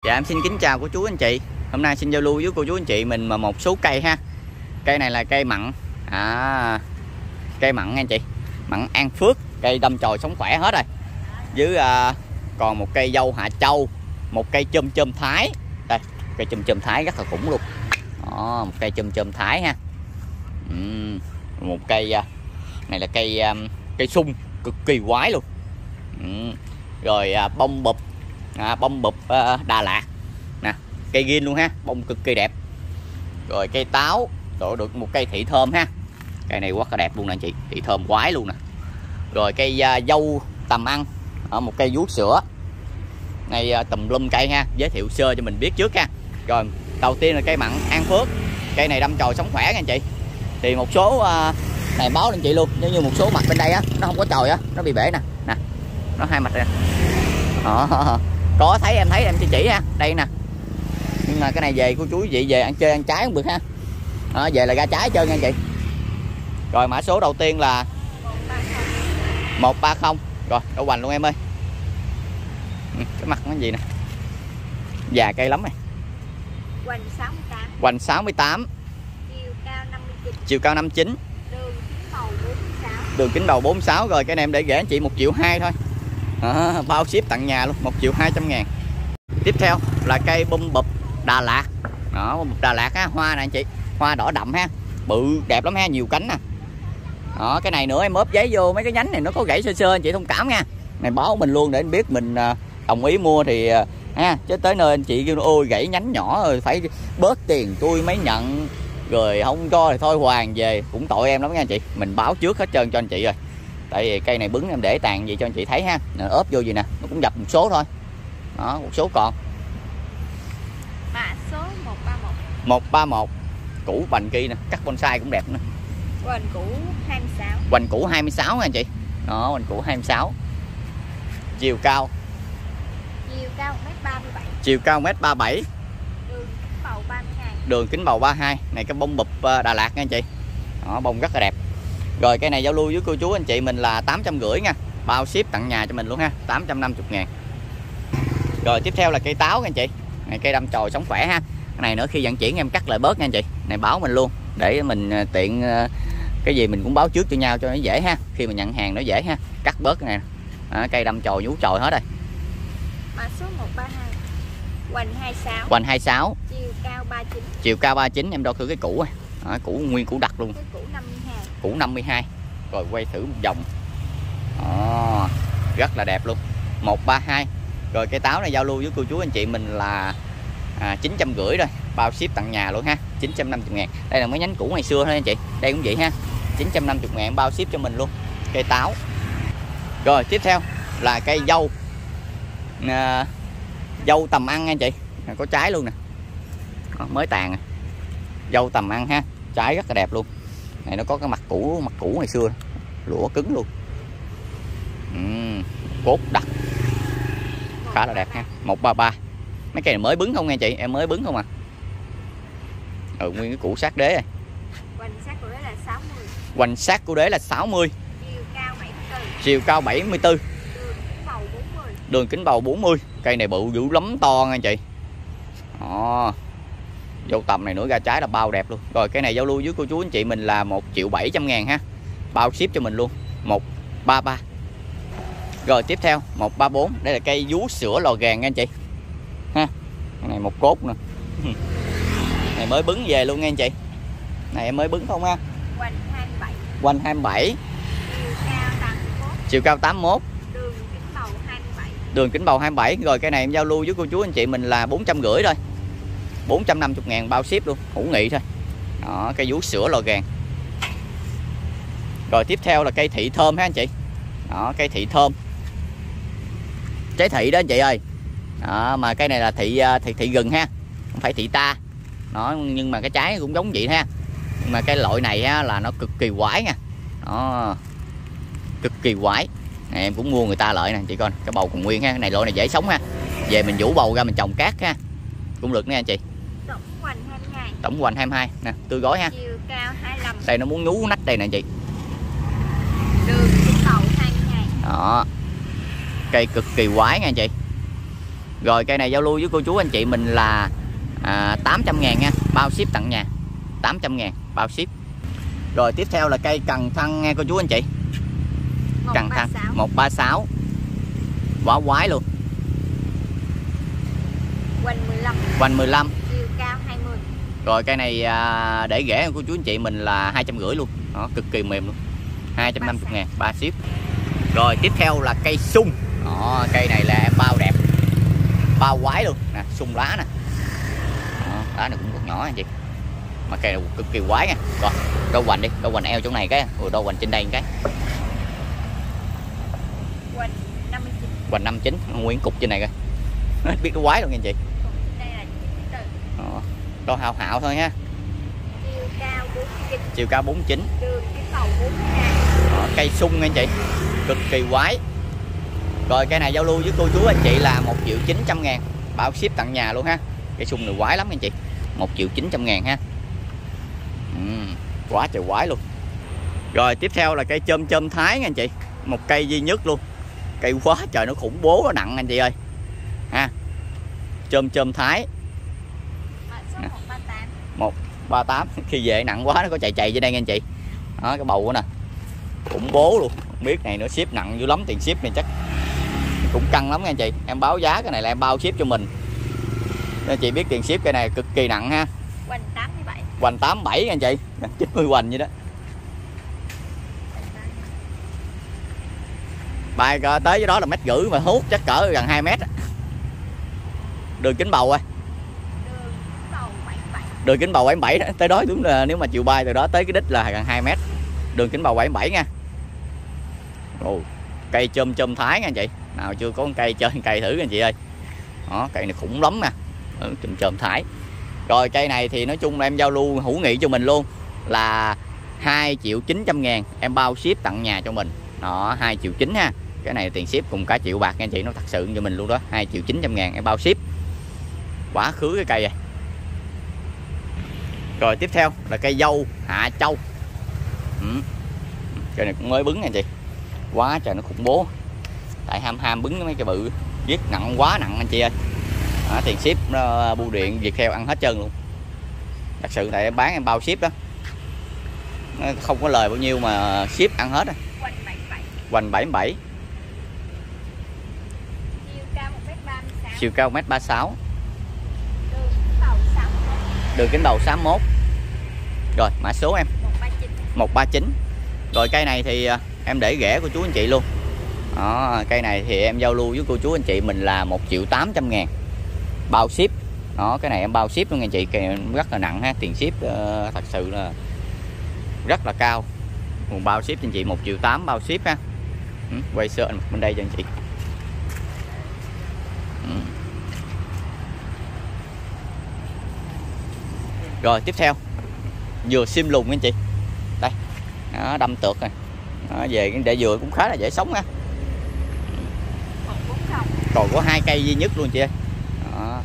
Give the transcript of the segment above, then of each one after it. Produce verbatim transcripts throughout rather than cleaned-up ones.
Dạ em xin kính chào cô chú anh chị. Hôm nay xin giao lưu với cô chú anh chị mình mà một số cây ha. Cây này là cây mận à, cây mận nha anh chị, mận An Phước, cây đâm chồi sống khỏe hết rồi. Với à, còn một cây dâu Hạ Châu, một cây chum chum Thái. Đây, cây chum chum Thái rất là khủng luôn. Đó, một cây chum chum Thái ha. Uhm, một cây à, này là cây à, cây sung cực kỳ quái luôn. Uhm, rồi à, bông bụp à, bông bụp à, Đà Lạt nè, cây ghiên luôn ha, bông cực kỳ đẹp. Rồi cây táo, đổ được một cây thị thơm ha, cây này quá là đẹp luôn nè anh chị, thị thơm quái luôn nè. Rồi cây à, dâu tầm ăn, ở một cây vuốt sữa này, à, tùm lum cây ha, giới thiệu sơ cho mình biết trước ha. Rồi đầu tiên là cây mận An Phước, cây này đâm chồi sống khỏe nha anh chị. Thì một số à, này báo lên chị luôn, nếu như một số mặt bên đây á nó không có chồi á, nó bị bể nè, nè nó hai mặt này. Đó, có thấy em thấy em chỉ chỉ ha, đây nè. Nhưng mà cái này về cô chú chị về ăn chơi ăn trái không được ha. Đó, về là ra trái chơi nha anh chị. Rồi mã số đầu tiên là một ba không. Rồi đậu hoành luôn em ơi. Ừ, cái mặt nó gì nè, già cây lắm này. Hoành sáu mươi tám. Hoành sáu mươi tám. Chiều cao năm mươi chín. Chiều cao năm mươi chín. Đường kính bầu bốn mươi sáu. Đường kính bầu bốn mươi sáu. Rồi cái này em để ghẻ anh chị một triệu hai thôi. À, bao ship tặng nhà luôn, một triệu hai trăm ngàn. Tiếp theo là cây bum bụp Đà Lạt. Đó, bum bụp Đà Lạt ha, hoa nè anh chị, hoa đỏ đậm ha, bự đẹp lắm ha, nhiều cánh nè. Đó, cái này nữa em ốp giấy vô mấy cái nhánh này nó có gãy sơ sơ anh chị thông cảm nha. Này báo mình luôn để anh biết mình đồng ý mua thì ha, chứ tới nơi anh chị kêu ôi gãy nhánh nhỏ rồi phải bớt tiền tôi mới nhận, rồi không cho thì thôi hoàn về, cũng tội em lắm nha anh chị. Mình báo trước hết trơn cho anh chị rồi. Tại vì cây này bứng em để tàn gì cho anh chị thấy ha. Ốp vô gì nè, nó cũng dập một số thôi. Đó, một số còn. Mã số một ba một. một ba một. Củ bành kia nè, cắt bonsai cũng đẹp nữa. Hoành củ hai mươi sáu. Hoành củ hai mươi sáu nha anh chị. Đó, hoành củ hai mươi sáu. Chiều cao. Chiều cao một mét ba mươi bảy. Chiều cao một mét ba mươi bảy. Đường kính bầu ba mươi hai. Đường kính bầu ba mươi hai. Này cái bông bụp Đà Lạt nha anh chị. Đó, bông rất là đẹp. Rồi cây này giao lưu với cô chú anh chị mình là tám trăm rưỡi nha, bao ship tặng nhà cho mình luôn ha, tám trăm năm mươi ngàn. Rồi tiếp theo là cây táo nha anh chị. Này cây đâm chồi sống khỏe ha. Cái này nữa khi vận chuyển em cắt lại bớt nha anh chị. Này báo mình luôn để mình tiện cái gì mình cũng báo trước cho nhau cho nó dễ ha. Khi mà nhận hàng nó dễ ha, cắt bớt cái này. Đó, cây đâm chồi nhú chồi hết rồi. Mã số một ba hai. Hoành hai mươi sáu. Hoành hai mươi sáu. Chiều cao ba mươi chín. Chiều cao ba mươi chín, em đo thử cái củ này. Đó, củ nguyên củ đặc luôn. Cái củ năm mươi hai. Củ năm mươi hai. Rồi quay thử một vòng. Đó, rất là đẹp luôn. một ba hai. Rồi cây táo này giao lưu với cô chú anh chị mình là à, chín trăm rưỡi rồi, bao ship tặng nhà luôn ha, chín trăm năm mươi ngàn. Đây là mấy nhánh củ ngày xưa thôi anh chị. Đây cũng vậy ha, chín trăm năm mươi ngàn bao ship cho mình luôn. Cây táo. Rồi tiếp theo là cây dâu à, dâu tầm ăn nha anh chị. Có trái luôn nè. Đó, mới tàn à. Dâu tầm ăn ha, trái rất là đẹp luôn. Này nó có cái mặt cũ, mặt cũ ngày xưa, lũa cứng luôn. uhm, Cốt đặc khá là đẹp ha. Một ba ba. Mấy cây này mới bứng không nha chị, em mới bứng không à. Ừ, nguyên cái củ sát đế rồi. Hoành sát của đế là sáu mươi. Hoành sát của đế là sáu mươi. Chiều cao bảy mươi tư. Chiều cao bảy mươi tư. Đường kính bầu bốn mươi. Đường kính bầu bốn mươi. Cây này bự dữ lắm, to nha chị. Đó, dâu tầm này nữa ra trái là bao đẹp luôn. Rồi cái này giao lưu với cô chú anh chị mình là một triệu bảy trăm ngàn ha, bao ship cho mình luôn. Một ba ba. Rồi tiếp theo một ba bốn. Đây là cây vú sữa lò gàng nha anh chị ha. Cái này một cốt nữa. Này mới bứng về luôn nha anh chị. Này em mới bứng không ha. Hoành hai mươi bảy. Hoành hai mươi bảy. Chiều cao tám mươi mốt. Chiều cao tám mươi mốt. Đường kính bầu hai mươi bảy. Đường kính bầu hai mươi bảy. Rồi cái này em giao lưu với cô chú anh chị mình là bốn trăm rưỡi thôi, bốn trăm năm mươi ngàn bao ship luôn, hữu nghị thôi. Đó, cây vú sữa lò gàng. Rồi tiếp theo là cây thị thơm ha anh chị. Đó, cây thị thơm, trái thị đó anh chị ơi. Đó, mà cây này là thị thị thị gừng ha, không phải thị ta. Đó, nhưng mà cái trái cũng giống vậy ha. Nhưng mà cái loại này ha, là nó cực kỳ quái nha. Đó, cực kỳ quái. Này, em cũng mua người ta lợi nè chị coi, cái bầu còn nguyên ha. Cái này loại này dễ sống ha, về mình vũ bầu ra mình trồng cát ha, cũng được nha anh chị. Tổng hoành hai mươi hai. Tổng hoành hai mươi hai nè, tươi gói ha. Chiều cao hai mươi lăm. Đây nó muốn nhú nách đây nè anh chị. Đường kính bầu hai mươi hai. Đó, cây cực kỳ quái nha anh chị. Rồi cây này giao lưu với cô chú anh chị mình là à, tám trăm ngàn nha, bao ship tận nhà. Tám trăm ngàn bao ship. Rồi tiếp theo là cây cần thăng nha cô chú anh chị. Cần thăng một ba sáu. Quá quái luôn. Hoành mười lăm. Hoành mười lăm. Chiều cao hai mươi. Rồi cây này à, để rẻ cô chú anh chị mình là hai trăm rưỡi luôn. Đó, cực kỳ mềm luôn. hai trăm năm mươi ngàn ba ship. Rồi tiếp theo là cây sung. Đó, cây này là em bao đẹp. Bao quái luôn nè, sung lá nè. Đó, lá này cũng rất nhỏ anh chị. Mà cây này cực kỳ quái nha. Rồi, đo hoành đi, đo hoành eo chỗ này cái, rồi đo hoành trên đây cái. Hoành năm mươi chín. Hoành năm mươi chín, nguyên cục trên này coi. Nó biết cái quái luôn nha anh chị. Đây là Đó, đo hào hạo thôi ha. chiều cao bốn mươi chín. Chiều cao bốn mươi chín. Đường cái cầu bốn mươi hai. Đó, cây sung nha anh chị. Cực kỳ quái. Rồi cây này giao lưu với cô chú anh chị là một triệu chín trăm ngàn, bao ship tận nhà luôn ha. Cây sung này quái lắm anh chị. một triệu chín trăm ngàn ha. Ừ, quá trời quái luôn. Rồi tiếp theo là cây chôm chôm Thái nha anh chị. Một cây duy nhất luôn. Cây quá trời nó khủng bố, nó nặng anh chị ơi. Ha. Chôm chôm Thái. một ba tám. Khi về nặng quá nó có chạy chạy trên đây nha anh chị. Đó cái bầu của nè. Khủng bố luôn. Không biết này nó ship nặng dữ lắm, tiền ship này chắc cũng căng lắm nha anh chị. Em báo giá cái này là em bao ship cho mình. Nên chị biết tiền ship cái này cực kỳ nặng ha. Hoành tám mươi bảy. Hoành tám mươi bảy nha anh chị. chín mươi hoành vậy đó. Bài tới với đó là mét rưỡi mà hút chắc cỡ gần hai mét. Đường kính bầu ơi. Đường kính bầu bảy mươi bảy đó. Tới đó đúng là nếu mà chiều bay từ đó tới cái đích là gần hai mét. Đường kính bầu bảy mươi bảy nha. Ồ, cây chôm chôm Thái nha anh chị. Nào chưa có con cây chơi cây thử anh chị ơi. Đó, cây này khủng lắm nè. Chôm chôm Thái. Rồi cây này thì nói chung là em giao lưu hữu nghị cho mình luôn là hai triệu chín trăm ngàn, em bao ship tận nhà cho mình. Đó, hai triệu chín ha. Cái này tiền ship cùng cả triệu bạc nha anh chị, nó thật sự cho mình luôn đó. hai triệu chín trăm ngàn em bao ship. Quá khứ cái cây này. Rồi tiếp theo là cây dâu Hạ Châu. Ừ. Cây này cũng mới bứng nha anh chị. Quá trời nó khủng bố. Tại ham ham bứng mấy cây bự, viết nặng quá nặng anh chị ơi. Đó, tiền ship nó bưu điện Việt Heo ăn hết trơn luôn. Thật sự tại em bán em bao ship đó. Nó không có lời bao nhiêu mà ship ăn hết á. Hoành bảy mươi bảy. Chiều cao một mét ba mươi sáu. Chiều cao một mét ba mươi sáu. Đường kính bầu sáu mươi mốt. Đường kính bầu sáu mươi mốt. Rồi mã số em một ba chín. một ba chín. Rồi cây này thì em để rẻ của chú anh chị luôn. Đó, cây này thì em giao lưu với cô chú anh chị mình là một triệu tám trăm ngàn, bao ship. Đó, cái này em bao ship luôn anh chị. Cây này rất là nặng ha, tiền ship uh, thật sự là rất là cao. Nguồn bao ship cho anh chị một triệu tám bao ship ha. Ừ, quay sơ bên đây cho anh chị. Ừ. Rồi tiếp theo dừa sim lùng anh chị. Đây. Đó, đâm tược này. Đó, về cái để dừa cũng khá là dễ sống ha. Còn có hai cây duy nhất luôn chị ơi. Đó.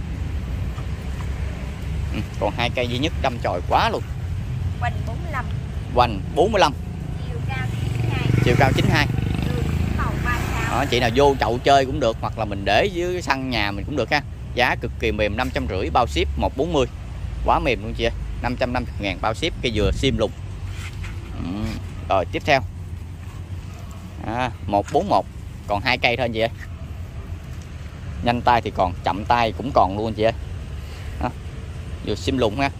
Ừ, còn hai cây duy nhất đâm chồi quá luôn. Hoành bốn mươi lăm. Hoành bốn mươi lăm. Chiều cao chín mươi hai. Chiều cao chín mươi hai. Đường kính bầu ba mươi sáu. Đó, chị nào vô chậu chơi cũng được, hoặc là mình để dưới sân nhà mình cũng được ha. Giá cực kỳ mềm, năm trăm rưỡi bao ship một trăm bốn mươi. Quá mềm luôn chị ơi. năm trăm năm mươi ngàn bao ship cây dừa sim lùng. Ừ. Rồi tiếp theo à, một bốn một. Còn hai cây thôi anh chị ơi. Nhanh tay thì còn, chậm tay cũng còn luôn chị ơi. Đó. Dừa sim lùng ha.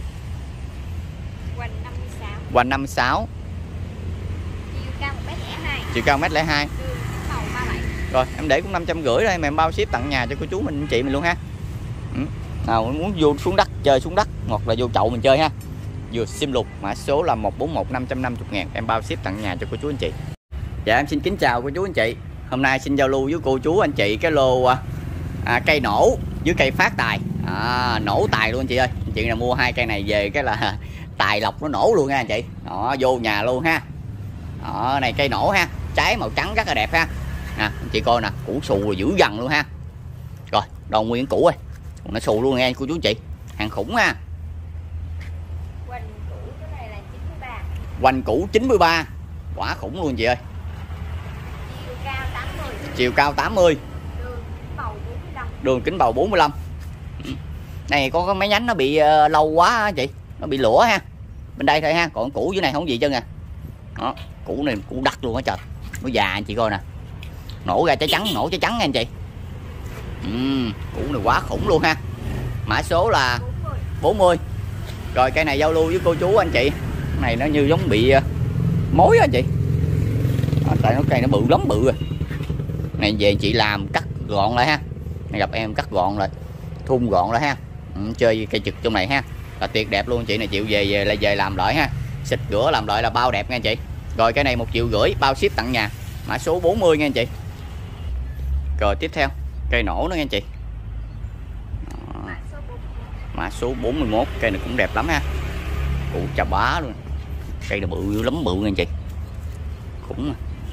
Hoành năm mươi sáu. Hoành năm mươi sáu. Chiều cao một mét lẻ hai. Chiều cao một mét lẻ hai. Đường kính bầu ba mươi bảy. Rồi em để cũng năm trăm rưỡi đây mà em bao ship tận nhà cho cô chú mình, chị mình luôn ha. Ừ. Nào muốn vô xuống đất chơi xuống đất hoặc là vô chậu mình chơi ha. Dừa sim lục mã số là một bốn một năm trăm năm mươi ngàn, em bao ship tận nhà cho cô chú anh chị. Dạ em xin kính chào cô chú anh chị. Hôm nay xin giao lưu với cô chú anh chị cái lô à, cây nổ với cây phát tài. À, nổ tài luôn anh chị ơi. Anh chị nào mua hai cây này về cái là tài lộc nó nổ luôn nha anh chị. Đó, vô nhà luôn ha. Đó, này cây nổ ha, trái màu trắng rất là đẹp ha. Nè anh chị coi nè, củ xù rồi dữ dằn luôn ha. Rồi đầu nguyên củ ơi, nó xù luôn nghe cô chú anh chị, hàng khủng ha. Hoành củ cái này là chín mươi ba. Hoành củ chín mươi ba, quả khủng luôn chị ơi. Chiều cao tám mươi. Chiều cao tám mươi. Đường kính bầu bốn mươi lăm. đường kính bầu bốn mươi lăm. Này có cái mấy nhánh nó bị uh, lâu quá á chị, nó bị lũa ha. Bên đây thôi ha, còn củ dưới này không gì chân à. Đó, củ này củ đất luôn á trời. Nó già anh chị coi nè. Nổ ra trái trắng, nổ trái trắng nha anh chị. Uhm, củ này quá khủng luôn ha. Mã số là bốn mươi. Rồi cây này giao lưu với cô chú anh chị. Cái này nó như giống bị uh, mối á anh chị. Đó, tại nó cây nó bự lắm bự rồi. Này về chị làm cắt gọn lại ha. Này gặp em cắt gọn lại, thun gọn lại ha. Ừ, chơi cây trực trong này ha. Là tuyệt đẹp luôn chị này, chịu về về lại về làm lại ha. Xịt rửa làm lại là bao đẹp nha anh chị. Rồi cây này một triệu rưỡi bao ship tặng nhà. Mã số bốn mươi nha anh chị. Rồi tiếp theo cây nổ nữa nha anh chị. Đó. Mã số bốn mươi mốt. Cây này cũng đẹp lắm ha. Cụ chà bá luôn. Cây này bự lắm bự nha anh chị. Cũng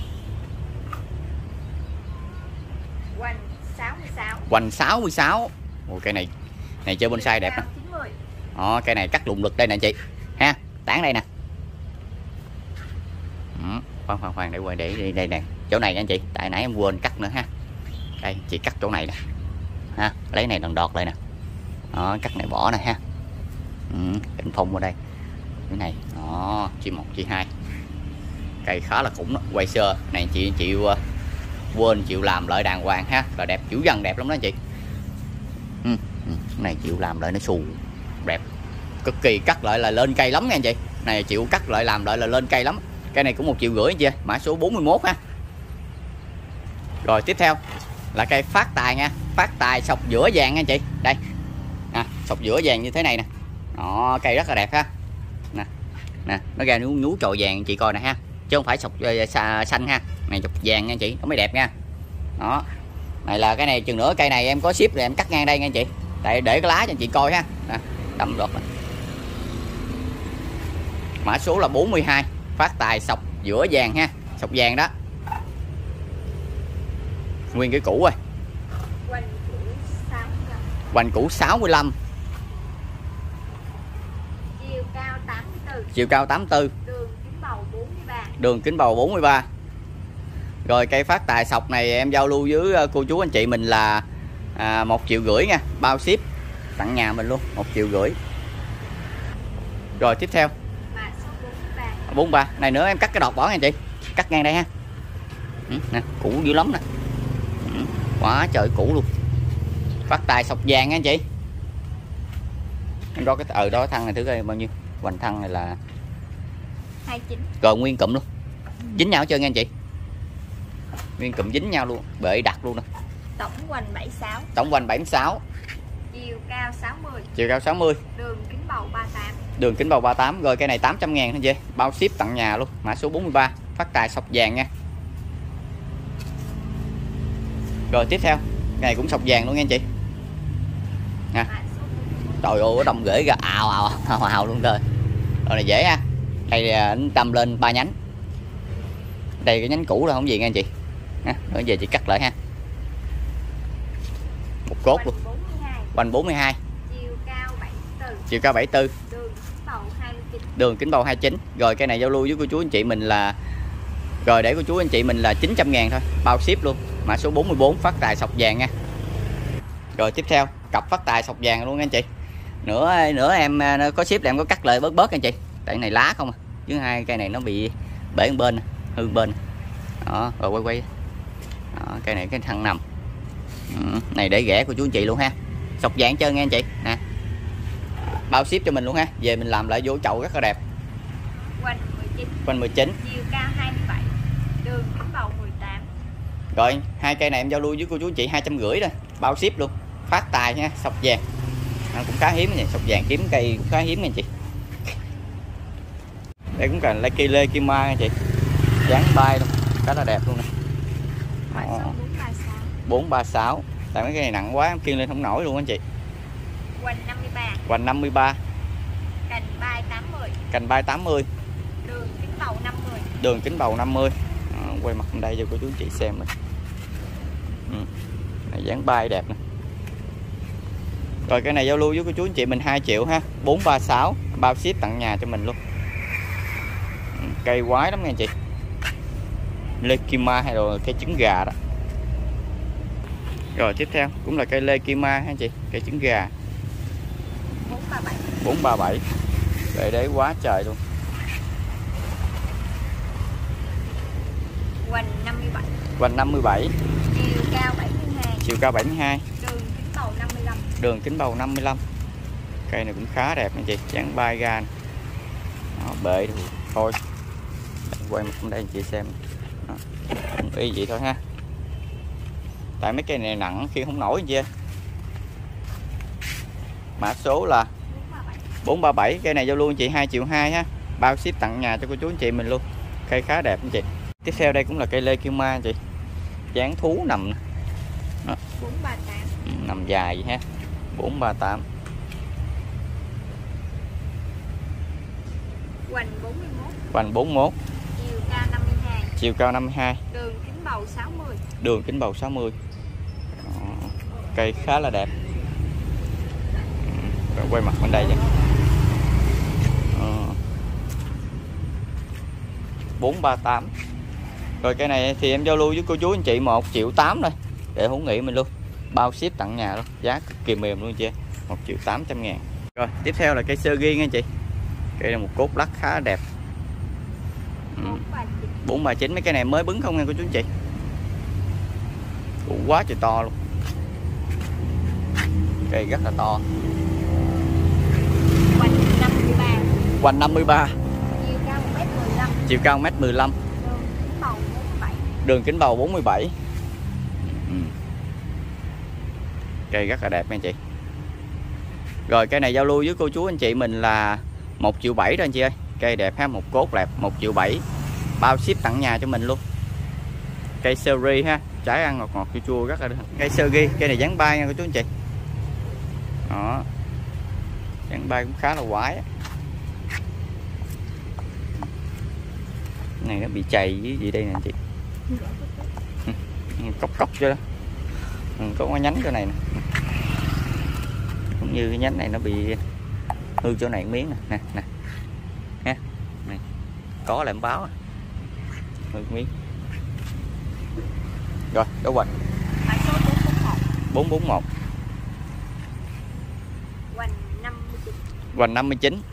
Hoành sáu mươi sáu. Hoành sáu mươi sáu. Ồ, cây này này chơi bonsai đẹp nè. Đó, cây này cắt lùng lực đây nè anh chị ha, tán đây nè. Ừ, khoan khoan khoan để quay để đây, đây nè, chỗ này nha anh chị, tại nãy em quên cắt nữa ha. Đây chị cắt chỗ này nè ha, lấy này đòn đọt lại nè. Đó, cắt này bỏ nè ha. Ừ, hình phông ở đây cái này. Đó, chị một chị hai. Cây khá là khủng đó. Quay sơ này chị chịu uh, quên chịu làm lại đàng hoàng ha, là đẹp, chủ dân đẹp lắm đó anh chị. Ừ, ừ, cái này chịu làm lại nó xù đẹp, cực kỳ cắt lại là lên cây lắm nha anh chị. Này chịu cắt lại làm lại là lên cây lắm. Cây này cũng một triệu rưỡi anh chị. Mã số bốn mươi mốt ha. Rồi tiếp theo là cây phát tài nha. Phát tài sọc giữa vàng nha anh chị. Đây à, sọc giữa vàng như thế này nè. Đó, cây rất là đẹp ha. Nè, nè nó ra nhú nhú trồi vàng chị coi nè ha, chứ không phải sọc uh, xanh ha. Này sọc vàng nha anh chị, nó mới đẹp nha. Đó, này là cái này chừng nữa cây này em có ship rồi em cắt ngang đây nha anh chị, tại để cái lá cho anh chị coi ha. Nè, đâm đọt này. Mã số là bốn mươi hai. Phát tài sọc giữa vàng ha, sọc vàng đó. Nguyên cái củ rồi. Hoành củ sáu mươi lăm. Chiều cao tám mươi tư. Chiều cao tám mươi tư. Đường kính bầu bốn mươi ba. Đường kính bầu bốn mươi ba. Rồi cây phát tài sọc này em giao lưu với cô chú anh chị mình là à, một triệu rưỡi nha, bao ship tặng nhà mình luôn, một triệu rưỡi. Rồi tiếp theo Mã số bốn mươi ba. bốn mươi ba. Này nữa em cắt cái đọt bỏ nha anh chị, cắt ngang đây ha. Ừ, nè, củ dữ lắm nè. Ừ, quá trời củ luôn. Phát tài sọc vàng nha anh chị. Em đo cái ờ đó thân này thử coi bao nhiêu. Hoành thân này là hai mươi chín. Rồi nguyên cụm luôn. Dính nhau hết trơn nha anh chị. Nguyên cụm dính nhau luôn, bệ đặt luôn nè. Tổng hoành bảy mươi sáu. Tổng hoành bảy mươi sáu. Chiều cao sáu mươi. Chiều cao sáu mươi. Đường kính bầu ba mươi tám. Đường kính bầu ba mươi tám. Rồi cây này tám trăm ngàn thôi chị, bao ship tặng nhà luôn. Mã số bốn mươi ba. Phát tài sọc vàng nha. Rồi tiếp theo cái này cũng sọc vàng luôn nha anh chị nè. Trời ơi, đâm rễ ra ào ào ào ào luôn rồi. Rồi này dễ ha. Đây nó đâm lên ba nhánh. Đây cái nhánh cũ là không gì nha anh chị. Ha, rồi về chị cắt lại ha. Một cốt luôn. Hoành bốn mươi hai. Chiều cao bảy mươi tư. Chiều cao bảy mươi tư. Đường kính bầu hai mươi chín. Đường kính bầu hai mươi chín. Rồi cây này giao lưu với cô chú anh chị mình là rồi để cô chú anh chị mình là chín trăm ngàn thôi, bao ship luôn. Mã số bốn mươi bốn. Phát tài sọc vàng nha. Rồi tiếp theo cặp phát tài sọc vàng luôn nha anh chị. Nữa nữa em có ship là em có cắt lại bớt bớt anh chị, tại này lá không à, chứ hai cây này nó bị bể bên hư bên. Đó, rồi quay quay. Đó, cây này cái thân nằm. Ừ, này để rẻ của chú anh chị luôn ha. Sọc vàng trơn nha anh chị nè, bao ship cho mình luôn ha. Về mình làm lại vô chậu rất là đẹp. Hoành mười chín. Hoành mười chín. Chiều cao hai mươi bảy. Đường kính bầu mười tám. Rồi hai cây này em giao lưu với cô chú anh chị hai trăm rưỡi rồi, bao ship luôn. Phát tài nha, sọc vàng. Nó cũng khá hiếm nha, sọc vàng kiếm cây cũng khá hiếm nha chị. Đây cũng cần Lucky Lê Kim Ma nha chị. Dáng bay luôn, khá là đẹp luôn nè. bốn ba sáu. Tại mấy cái này nặng quá em kiêng lên không nổi luôn anh chị. Hoành năm mươi ba. Hoành năm mươi ba. Cành bay tám mươi. Cành bay tám mươi. Đường kính bầu năm mươi. Đường kính bầu năm mươi. Đó, quay mặt bên đây cho cô chú anh chị xem này. Ừ. Này dáng bay đẹp nè. Rồi cái này giao lưu với cô chú anh chị mình hai triệu ha, bốn ba sáu, bao ship tặng nhà cho mình luôn. Cây quái lắm nha anh chị. Lekima hay rồi cây trứng gà đó. Rồi tiếp theo cũng là cây lê Kim Ma ha chị, cây trứng gà. bốn ba bảy. bốn ba bảy. Cây đấy quá trời luôn. Hoành năm mươi bảy. Hoành năm mươi bảy. Chiều cao bảy mươi hai. Chiều cao bảy mươi hai. Đường kính bầu năm mươi lăm. Đường kính bầu năm mươi lăm. Cây này cũng khá đẹp nha chị, dáng bay gan. Đó, bệ thôi. Quay một đây anh chị xem. Đó, y vậy thôi ha. Tại mấy cây này nặng khi không nổi anh chị. Mã số là bốn ba bảy. Cây này giao luôn chị hai triệu hai ha. Bao ship tặng nhà cho cô chú anh chị mình luôn. Cây khá đẹp anh chị. Tiếp theo đây cũng là cây lê Kim Ma anh chị. Dáng thú nằm. Đó. bốn ba tám. Ừ, nằm dài vậy ha. bốn ba tám. Hoành bốn mươi mốt. Hoành bốn mươi mốt. Chiều cao năm mươi hai. Chiều cao năm mươi hai. Đường kính bầu sáu mươi. Đường kính bầu sáu mươi. Đó. Cây khá là đẹp. Rồi quay mặt bên đây vậy. bốn ba tám. Rồi cây này thì em giao lưu với cô chú anh chị một triệu tám thôi. Để hữu nghị mình luôn. Bao ship tặng nhà luôn. Giá cực kỳ mềm luôn chị. một triệu tám trăm ngàn. Rồi tiếp theo là cây sơ ghi nha chị. Cây là một cốt lắc khá đẹp. Ừ. bốn ba chín. Mấy cây này mới bứng không nha cô chú anh chị. Cũng quá trời to luôn. Cây rất là to. Hoành năm mươi ba. Hoành năm mươi ba. Chiều cao một mét mười lăm. Chiều cao một mét mười lăm. Đường kính bầu bốn mươi bảy. Đường kính bầu bốn mươi bảy. Ừ. Cây rất là đẹp nha chị. Rồi cây này giao lưu với cô chú anh chị mình là một triệu bảy đó anh chị ơi. Cây đẹp ha, một cốt đẹp, một triệu bảy. Bao ship tặng nhà cho mình luôn. Cây seri ha, trái ăn ngọt ngọt chua chua rất là được. Cây seri, cây này dáng bay nha cô chú anh chị. Đó. Dáng bay cũng khá là quái. Cái này nó bị chày với gì đây nè anh chị. Cốc cốc cho đó. Có cái nhánh chỗ này nè. Cũng như cái nhánh này nó bị hư chỗ này miếng nè, nè, nè. Ha. Này. Có là em báo. Hư miếng. Rồi, đâu rồi. Mã số bốn bốn một. bốn bốn một. Hoành năm mươi chín. Hoành năm mươi chín.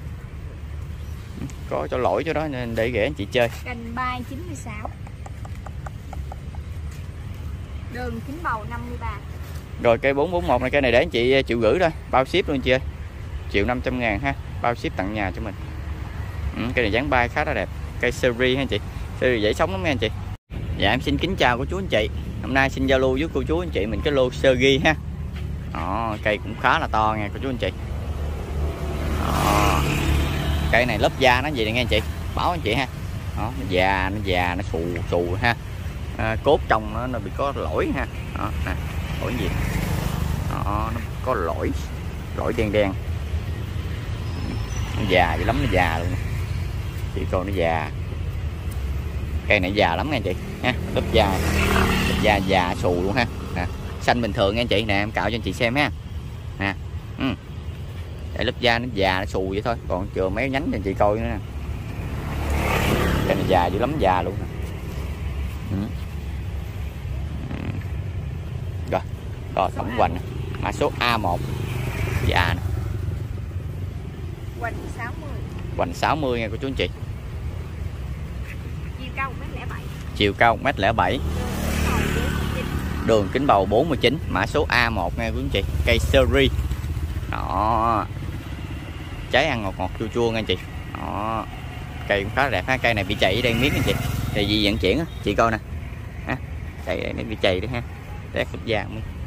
Có chỗ lỗi chỗ đó nên để ghẻ anh chị chơi. Cành bay chín mươi sáu. Đường kính bầu năm mươi ba. Rồi cây bốn bốn một này, cây này để anh chị chịu gửi thôi, bao ship luôn chị ơi. Triệu năm trăm ngàn ha, bao ship tặng nhà cho mình. Ừ, cây này dáng bay khá là đẹp. Cây seri ha anh chị. Seri dễ sống lắm nha anh chị. Dạ em xin kính chào cô chú anh chị. Hôm nay xin giao lưu với cô chú anh chị mình cái lô sơ ghi ha. Đó, cây cũng khá là to nha cô chú anh chị. Đó. Cây này lớp da nó gì đây nghe anh chị. Báo anh chị ha. Đó, nó già, nó già, nó xù xù ha. À, cốt trong nó, nó bị có lỗi ha. Đó, nè, lỗi gì. Đó, nó có lỗi. Lỗi đen đen. Nó già dữ lắm, nó già luôn. Chị coi nó già. Cây này già lắm nha anh chị ha, lớp da, lớp da già xù luôn ha. Nè, xanh bình thường nha anh chị nè, em cạo cho anh chị xem ha. Nè. Ừ. Để lớp da nó già nó xù vậy thôi, còn chừa mấy nhánh cho anh chị coi nữa nè. Cây này già dữ lắm, già luôn. Ừ. Rồi, rồi tổng hoành mã số A một. Già nè. Hoành sáu mươi. Hoành sáu mươi nha cô chú anh chị. Chiều cao một mét lẻ bảy. Chiều cao một mét lẻ bảy. Đường kính bầu bốn mươi chín. Mã số A một nha quý anh chị. Cây seri. Đó. Trái ăn ngọt ngọt chua chua nha anh chị. Đó. Cây cũng khá là đẹp ha. Cây này bị chày ở đây miếng anh chị. Thì gì vận chuyển á, chị coi nè. Ha. Chày nó bị chày đấy ha. Rét lớp da.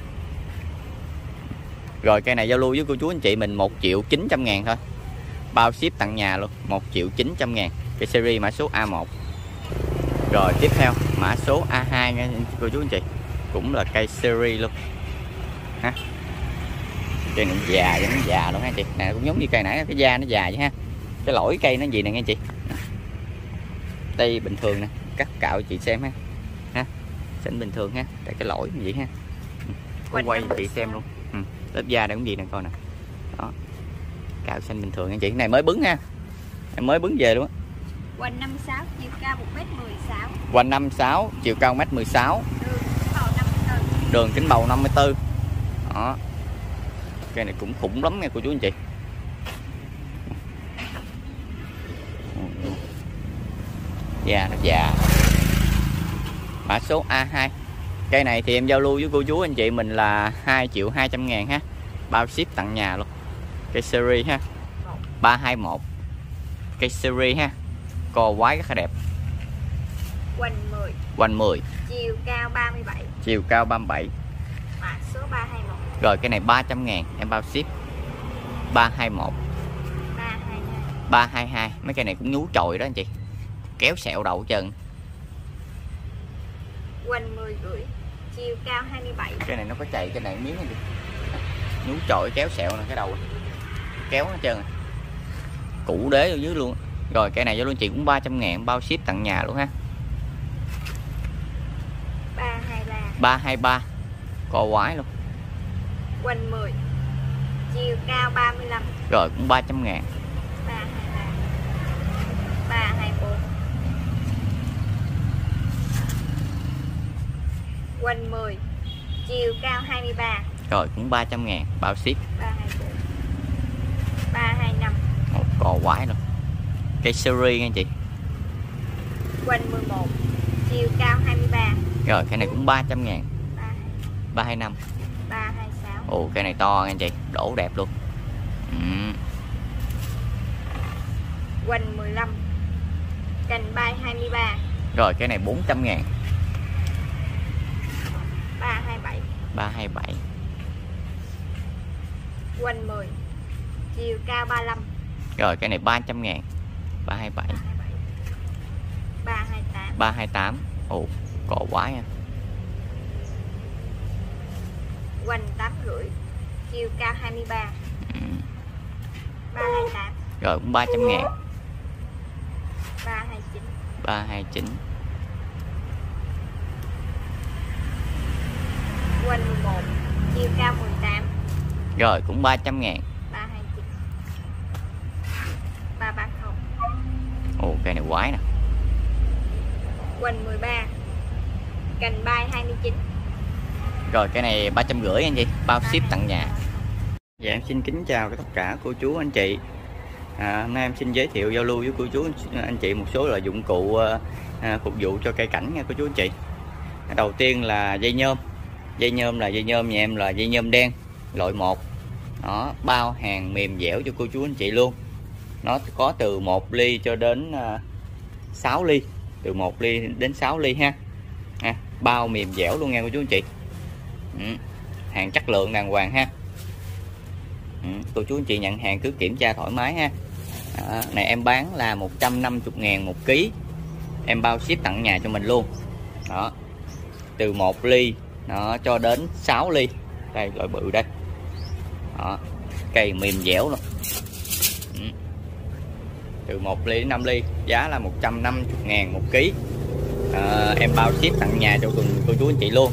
Rồi cây này giao lưu với cô chú anh chị mình một triệu chín trăm ngàn thôi. Bao ship tặng nhà luôn, một triệu chín trăm ngàn. Cây seri mã số A một. Rồi tiếp theo mã số A hai nha cô chú anh chị. Cũng là cây seri luôn ha. Cây này già giống già luôn ha chị. Nè cũng giống như cây nãy, cái da nó già vậy ha. Cái lỗi cây nó gì nè nghe chị. Đây bình thường nè, cắt cạo chị xem ha. Ha. Xanh bình thường ha. Tại cái lỗi gì ha. Có quay chị xem luôn. Ừ. Lớp da đây cũng gì nè coi nè. Đó. Cạo xanh bình thường nha chị. Cái này mới bứng ha. Em mới bứng về luôn á. Hoành năm mươi sáu, chiều cao một mét mười sáu. Hoành năm mươi sáu, chiều cao một mét mười sáu. Đường kính bầu năm mươi tư. Đó. Cây này cũng khủng lắm nha cô chú anh chị. Dạ nó già. Mã số A hai. Cây này thì em giao lưu với cô chú anh chị mình là hai triệu hai trăm ngàn ha. Bao ship tặng nhà luôn. Cây series ha. ba hai mốt. Cây series ha. Cò quái rất là đẹp. Quanh mười. Quanh mười. Chiều cao ba mươi bảy. Chiều cao ba mươi bảy. Mã số ba hai mốt. Rồi cái này ba trăm ngàn em bao ship. ba hai mốt. ba hai hai. ba hai hai. Mấy cây này cũng nhú chồi đó anh chị. Kéo sẹo đầu chân. Quanh mười rưỡi. Chiều cao hai mươi bảy. Cái này nó có chạy cái này miếng này. Nhú chồi kéo sẹo nè cái đầu. Kéo nó trơn. Củ đế ở dưới luôn. Rồi cây này cho luôn chị cũng ba trăm ngàn bao ship tặng nhà luôn ha. ba hai ba. ba hai ba. Cò quái luôn. Quanh mười. Chiều cao ba mươi lăm. Rồi cũng ba trăm ngàn. ba hai ba. ba hai bốn. Quanh mười. Chiều cao hai mươi ba. Rồi cũng ba trăm ngàn bao ship. ba hai bốn. ba hai năm. Một cò quái luôn. Cây series nha chị. Quanh mười một. Chiều cao hai mươi ba. Rồi cái này cũng ba trăm ngàn. ba hai năm. ba hai sáu. Ồ cây này to nha chị. Đổ đẹp luôn. Ừ. Quanh mười lăm. Cành bay hai mươi ba. Rồi cái này bốn trăm ngàn. ba hai bảy. ba hai bảy. Quanh mười. Chiều cao ba mươi lăm. Rồi cái này ba trăm ngàn. ba hai bảy. ba hai tám. ba hai tám. Ồ cò quái nha. Quanh tám rưỡi. Chiều cao hai mươi ba. Ừ. ba hai tám. Rồi cũng ba trăm ngàn. ba hai chín. ba hai chín. Quanh mười một. Chiều cao mười tám. Rồi cũng ba trăm ngàn. ba hai chín. ba ba không. Ồ cây này quái nè. Quanh mười ba. Cành bay hai mươi chín. Rồi cái này ba trăm rưỡi anh chị. Bao ship tặng nhà. Dạ em xin kính chào tất cả cô chú anh chị. À, hôm nay em xin giới thiệu giao lưu với cô chú anh chị một số là dụng cụ à, phục vụ cho cây cảnh nha cô chú anh chị. Đầu tiên là dây nhôm. Dây nhôm là dây nhôm nhà em là dây nhôm đen loại một. Đó, bao hàng mềm dẻo cho cô chú anh chị luôn. Nó có từ một ly cho đến uh, sáu ly, từ một ly đến sáu ly ha. À, bao mềm dẻo luôn nha cô chú anh chị. Ừ, hàng chất lượng đàng hoàng ha. Ừ, cô chú anh chị nhận hàng cứ kiểm tra thoải mái ha. À, này em bán là một trăm năm mươi ngàn một ký. Em bao ship tặng nhà cho mình luôn. Đó. Từ một ly nó cho đến sáu ly. Đây loại bự đây. Đó. Cây mềm dẻo luôn. Ừ. Từ một ly đến năm ly, giá là một trăm năm mươi ngàn một ký. À, em bao ship tặng nhà cho cô chú anh chị luôn.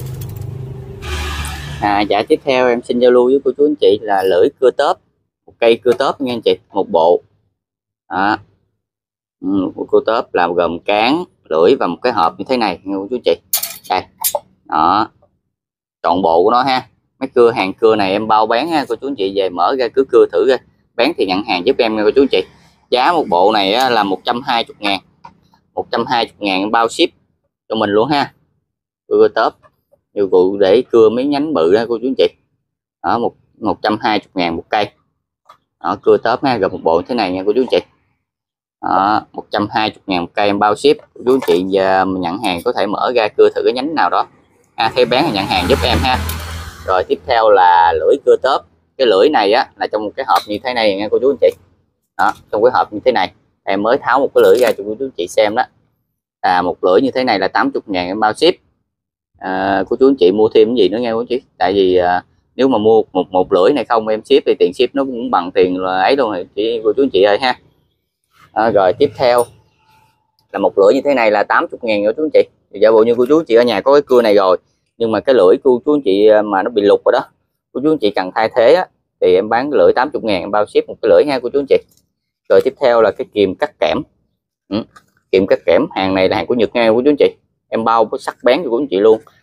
À, dạ tiếp theo em xin giao lưu với cô chú anh chị là lưỡi cưa tớp, một cây cưa tớp nha anh chị, một bộ. Đó. Ừ, một cưa tớp làm gồm cán, lưỡi và một cái hộp như thế này nha cô chú anh chị. Đây. Đó. Trọn bộ của nó ha. Mấy cưa hàng cưa này em bao bán ha cô chú anh chị, về mở ra cứ cưa thử ra, bán thì nhận hàng giúp em nha cô chú anh chị. Giá một bộ này á, là một trăm hai mươi ngàn. một trăm hai mươi ngàn em bao ship cho mình luôn ha. Cưa tớp dụng cụ để cưa mấy nhánh bự đó cô chú anh chị. Ở một một trăm hai mươi ngàn một cây. Đó, cưa tớp ha, gặp một bộ như thế này nha cô chú anh chị. Đó, một trăm hai mươi ngàn một cây em bao ship. Cô chú anh chị giờ nhận hàng có thể mở ra cưa thử cái nhánh nào đó. À, theo bán thì nhận hàng giúp em ha. Rồi tiếp theo là lưỡi cưa tớp. Cái lưỡi này á là trong một cái hộp như thế này nha cô chú anh chị. Đó, trong cái hộp như thế này em mới tháo một cái lưỡi ra cho cô chú anh chị xem đó. À, một lưỡi như thế này là tám mươi ngàn em bao ship. À, cô chú anh chị mua thêm cái gì nữa nghe cô chú, tại vì à, nếu mà mua một một lưỡi này không em ship thì tiền ship nó cũng bằng tiền là ấy luôn rồi chị cô chú anh chị ơi ha. À, rồi tiếp theo là một lưỡi như thế này là tám mươi ngàn cô chú anh chị. Thì giả bộ như cô chú anh chị ở nhà có cái cưa này rồi nhưng mà cái lưỡi cô chú anh chị mà nó bị lục rồi đó, cô chú anh chị cần thay thế á, thì em bán cái lưỡi tám mươi ngàn em bao ship một cái lưỡi ha cô chú anh chị. Rồi tiếp theo là cái kìm cắt kẽm. Ừ. Kìm cắt kẽm hàng này là hàng của Nhật nha cô chú anh chị. Em bao có sắc bén cho cô chú anh chị luôn.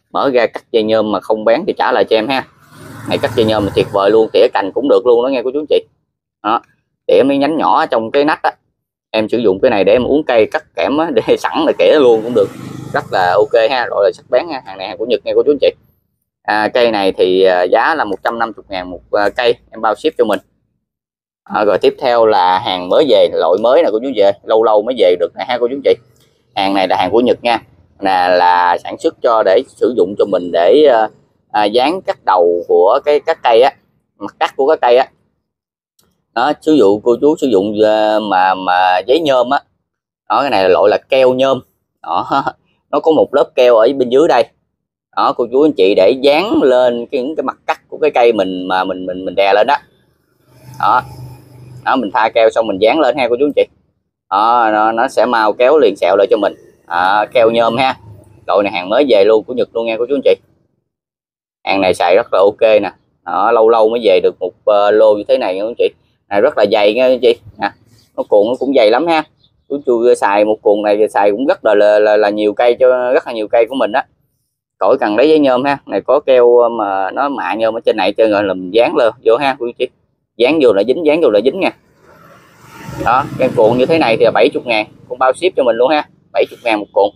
mở ra cắt dây nhôm mà không bén thì trả lại cho em ha. Này cắt dây nhôm là tuyệt vời luôn, tỉa cành cũng được luôn đó nghe cô chú anh chị. Đó, tỉa mấy nhánh nhỏ trong cái nách á, em sử dụng cái này để em uống cây cắt kẽm á, để sẵn là kẻ luôn cũng được, rất là ok ha. Rồi là sắc bén ha, hàng này hàng của Nhật nghe cô chú anh chị. À, cây này thì giá là một trăm năm mươi ngàn một cây, em bao ship cho mình. À, rồi tiếp theo là hàng mới về, loại mới nè cô chú về, lâu lâu mới về được nè ha cô chú anh chị. Hàng này là hàng của Nhật nha, là là sản xuất cho để sử dụng cho mình để à, dán cắt đầu của cái các cây á, mặt cắt của các cây á. Đó, sử dụng cô chú sử dụng mà mà giấy nhôm á. Đó, cái này là loại là keo nhôm. Đó, nó có một lớp keo ở bên dưới đây. Đó cô chú anh chị, để dán lên cái những cái mặt cắt của cái cây mình mà mình mình mình đè lên đó. Đó, đó mình pha keo xong mình dán lên ha cô chú anh chị. Đó, nó, nó sẽ mau kéo liền sẹo lại cho mình. À, keo nhôm ha. Loại này hàng mới về luôn của Nhật luôn nha cô chú anh chị. Hàng này xài rất là ok nè. Đó, lâu lâu mới về được một uh, lô như thế này nha cô chú anh chị. Này rất là dày nha cô chú anh chị. Nè, nó cuộn nó cũng dày lắm ha. Chú chú xài một cuộn này xài cũng rất là là, là là nhiều cây, cho rất là nhiều cây của mình đó. Khỏi cần lấy giấy nhôm ha. Này có keo mà nó mạ nhôm ở trên này chơi rồi là mình dán lên vô ha cô chú chị. Dán vô là dính, dán vô là dính nha. Đó, cái cuộn như thế này thì là bảy mươi ngàn, cũng bao ship cho mình luôn ha. bảy mươi ngàn một cuộn.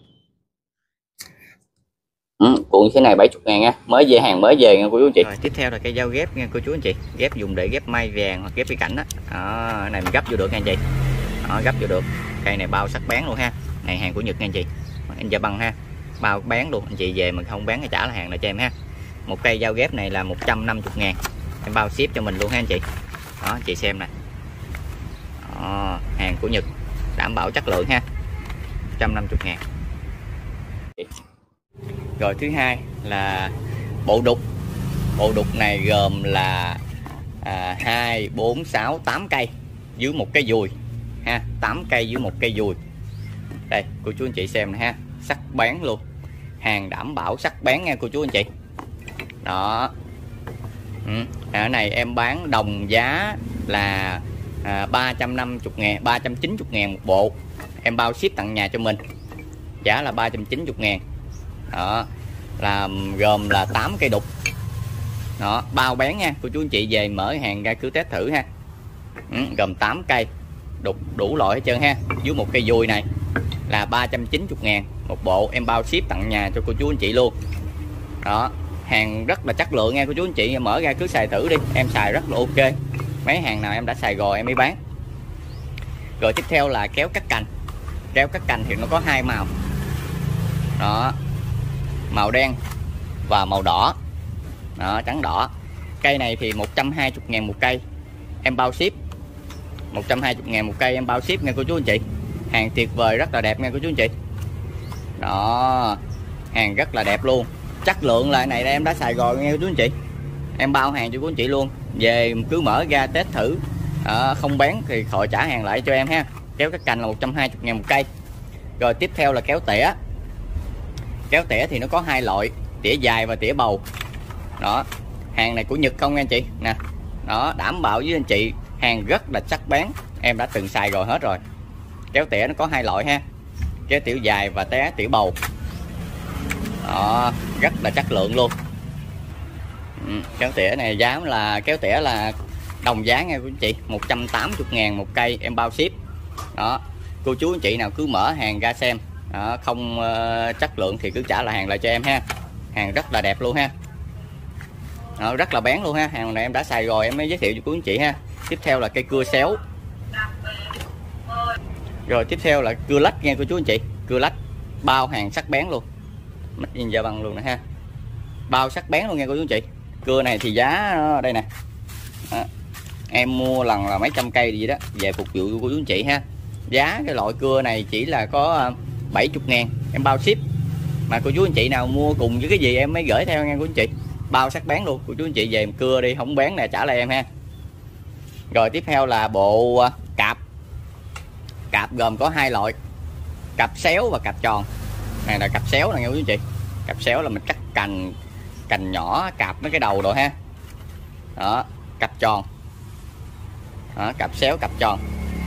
Ừ, cuộn như thế này bảy mươi ngàn nha, mới về, hàng mới về nha cô chú anh chị. Rồi, tiếp theo là cây dao ghép nha cô chú anh chị. Ghép dùng để ghép mai vàng hoặc ghép cái cảnh đó. Đó, này mình gấp vô được nha anh chị. Đó, gấp vô được. Cây này bao sắc bén luôn ha. Này hàng của Nhật nha anh chị. Anh Gia Băng ha. Bao bán luôn, anh chị về mà không bán thì trả là hàng lại cho em ha. Một cây dao ghép này là một trăm năm mươi ngàn, em bao ship cho mình luôn ha anh chị. Đó, anh chị xem nè. Đó, hàng của Nhật, đảm bảo chất lượng ha. một trăm năm mươi ngàn. Rồi thứ hai là bộ đục. Bộ đục này gồm là à, hai, bốn, sáu, tám cây dưới một cây dùi ha, tám cây dưới một cây dùi. Đây cô chú anh chị xem nè ha, sắc bén luôn, hàng đảm bảo sắc bén nha cô chú anh chị. Đó, ừ. Ở này em bán đồng giá là à, ba trăm năm mươi ngàn, ba trăm chín mươi ngàn một bộ, em bao ship tặng nhà cho mình, giá là ba trăm chín mươi ngàn. Đó, là gồm là tám cây đục. Đó, bao bán nha cô chú anh chị, về mở hàng ra cứ test thử ha. Ừ, gồm tám cây đục đủ loại hết trơn ha. Dưới một cây dùi này là ba trăm chín mươi ngàn một bộ, em bao ship tặng nhà cho cô chú anh chị luôn. Đó, hàng rất là chất lượng nha cô chú anh chị, mở ra cứ xài thử đi, em xài rất là ok. Mấy hàng nào em đã xài rồi em mới bán. Rồi tiếp theo là kéo cắt cành. Kéo cắt cành thì nó có hai màu. Đó, màu đen và màu đỏ. Đó, trắng đỏ. Cây này thì một trăm hai mươi ngàn một cây, em bao ship. Một trăm hai mươi ngàn một cây em bao ship nha cô chú anh chị. Hàng tuyệt vời, rất là đẹp nha cô chú anh chị. Đó, hàng rất là đẹp luôn. Chất lượng là này đây em đã xài rồi nha cô chú anh chị. Em bao hàng cho cô anh chị luôn. Về cứ mở ra test thử. Đó, không bán thì khỏi trả hàng lại cho em ha. Kéo cắt cành là một trăm hai mươi ngàn một cây. Rồi tiếp theo là kéo tỉa. Kéo tỉa thì nó có hai loại, tỉa dài và tỉa bầu. Đó, hàng này của Nhật không nha anh chị nè. Đó, đảm bảo với anh chị hàng rất là sắc bén, em đã từng xài rồi hết rồi. Kéo tỉa nó có hai loại ha, kéo tỉa dài và té tỉa bầu. Đó, rất là chất lượng luôn. Ừ, kéo tỉa này giá là kéo tỉa là đồng giá nha quý anh chị, một trăm tám mươi ngàn một cây, em bao ship. Đó, cô chú anh chị nào cứ mở hàng ra xem. Đó, không uh, chất lượng thì cứ trả lại hàng lại cho em ha. Hàng rất là đẹp luôn ha. Đó, rất là bén luôn ha. Hàng này em đã xài rồi em mới giới thiệu cho quý anh chị ha. Tiếp theo là cây cưa xéo. Rồi tiếp theo là cưa lách nha cô chú anh chị. Cưa lách bao hàng sắc bén luôn, mắt nhìn Gia Băng luôn nè ha. Bao sắc bén luôn nha cô chú anh chị. Cưa này thì giá đây nè. Đó, em mua lần là mấy trăm cây gì đó về phục vụ của cô chú anh chị ha. Giá cái loại cưa này chỉ là có bảy mươi ngàn, em bao ship. Mà cô chú anh chị nào mua cùng với cái gì em mới gửi theo nha cô chú anh chị. Bao sắc bén luôn, cô chú anh chị về cưa đi, không bán nè trả lại em ha. Rồi tiếp theo là bộ cạp. Cạp gồm có hai loại, cạp xéo và cạp tròn. Này là cạp xéo nè nha cô chú anh chị. Cạp xéo là mình cắt cành cành nhỏ, cạp mấy cái đầu rồi ha. Đó, cạp tròn. Đó, cạp xéo, cạp tròn.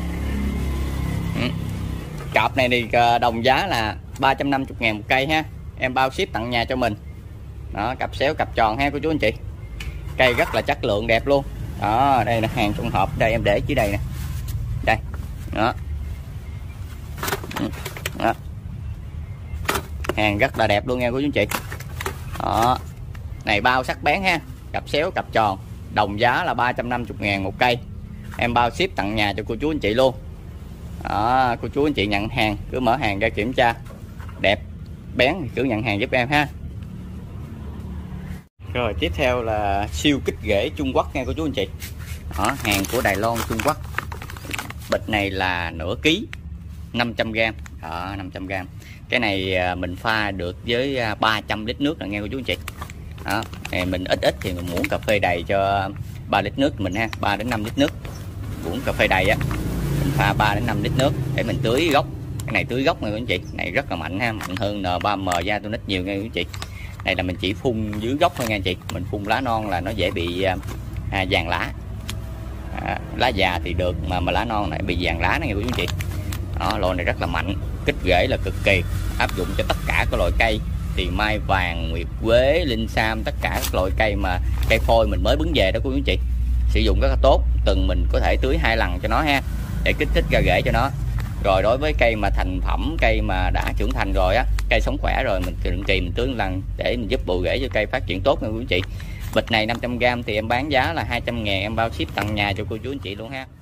Ừ. Cạp này thì đồng giá là ba trăm năm mươi ngàn một cây ha, em bao ship tặng nhà cho mình. Đó, cặp xéo cặp tròn ha cô chú anh chị. Cây rất là chất lượng đẹp luôn. Đó, đây là hàng trong hộp, đây em để dưới đây nè. Đây. Đó. Đó. Hàng rất là đẹp luôn nha cô chú anh chị. Đó. Này bao sắc bén ha, cặp xéo cặp tròn, đồng giá là ba trăm năm mươi ngàn một cây. Em bao ship tặng nhà cho cô chú anh chị luôn. Đó, cô chú anh chị nhận hàng cứ mở hàng ra kiểm tra đẹp bén thì cứ nhận hàng giúp em ha. Rồi tiếp theo là siêu kích rễ Trung Quốc nha cô chú anh chị. Đó, hàng của Đài Loan Trung Quốc. Bịch này là nửa ký, năm trăm gam. Đó, năm trăm gam. Cái này mình pha được với ba trăm lít nước là nghe cô chú anh chị. Đó, mình ít ít thì mình muỗng cà phê đầy cho ba lít nước mình ha, ba đến năm lít nước. Muỗng cà phê đầy á, mình pha ba đến năm lít nước để mình tưới gốc. Cái này tưới gốc nha quý anh chị, này rất là mạnh ha, mạnh hơn N ba M Giatonic nhiều nha quý anh chị. Này là mình chỉ phun dưới gốc thôi nha anh chị, mình phun lá non là nó dễ bị à, vàng lá. À, lá già thì được mà mà lá non này bị vàng lá này nha quý anh chị. Đó, loại này rất là mạnh, kích rễ là cực kỳ, áp dụng cho tất cả các loại cây, thì mai vàng, nguyệt quế, linh sam, tất cả các loại cây mà cây phôi mình mới bứng về đó quý anh chị. Sử dụng rất là tốt, từng mình có thể tưới hai lần cho nó ha, để kích thích ra rễ cho nó. Rồi đối với cây mà thành phẩm, cây mà đã trưởng thành rồi á, cây sống khỏe rồi, mình định kỳ mình tưới một lần để mình giúp bộ rễ cho cây phát triển tốt nha quý anh chị. Bịch này năm trăm gam thì em bán giá là hai trăm ngàn, em bao ship tặng nhà cho cô chú anh chị luôn ha.